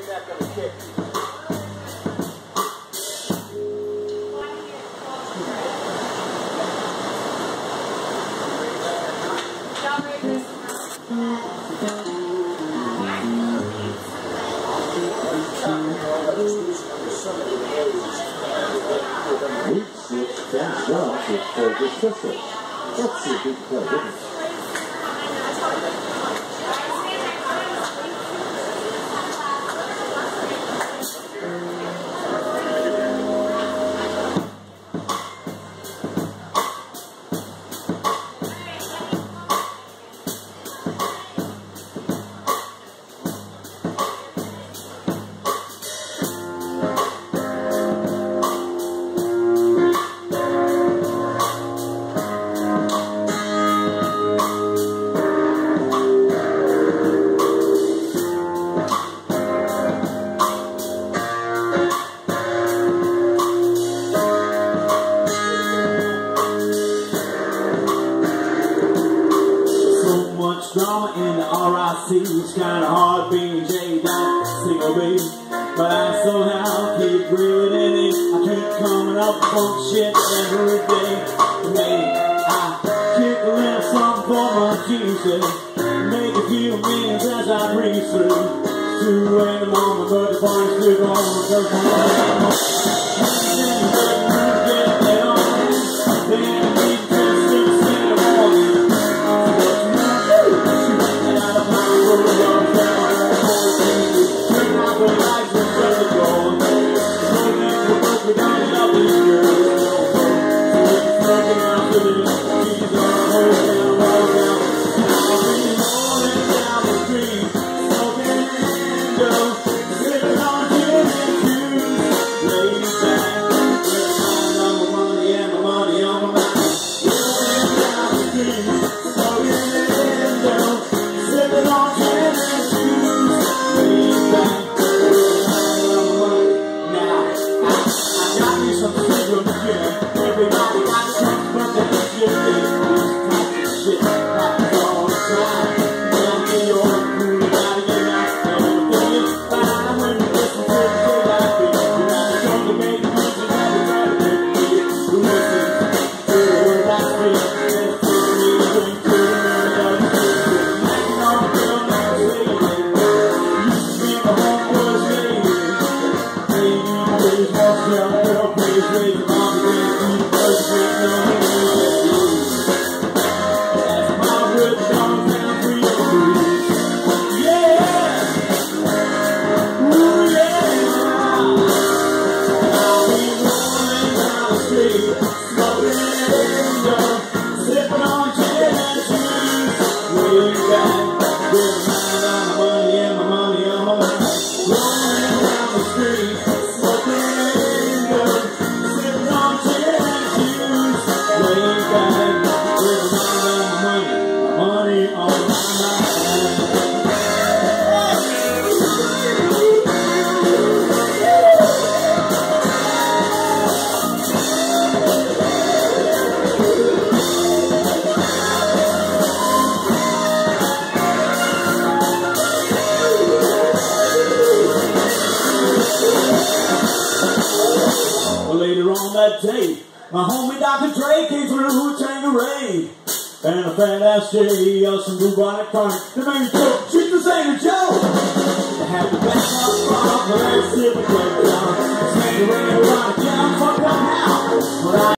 That's a big play, isn't it? Drama in the RIC, it's kinda hard being J. Don't single B, but I somehow keep breathing in. I keep coming up with shit every day. Maybe I kick a little something for my Jesus, make a few minutes as I breathe through. 2 in the morning, but the party's still going. Cause I'm later on that day, my homie Dr. Dre came through Tangeray. And a fat ass J, some bubonic chronic. The man took, treat the singer Joe. I had to back up from the last sip of